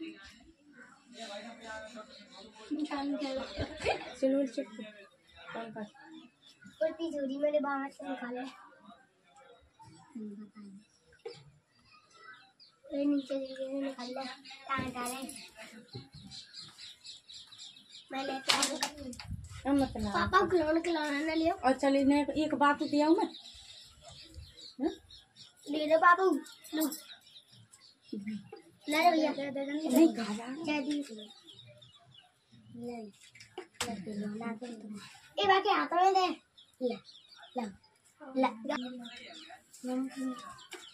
Silver chip कौन का तिजोरी मैंने बाहर से निकाला है। नीचे निकाला है मैंने मतलब पापा खिलौना ना लियो। और चलिए एक बात दिया हूँ मैं ले लो पापा लो ले भैया नहीं कहा ए बाकी हाथ में दे ले ले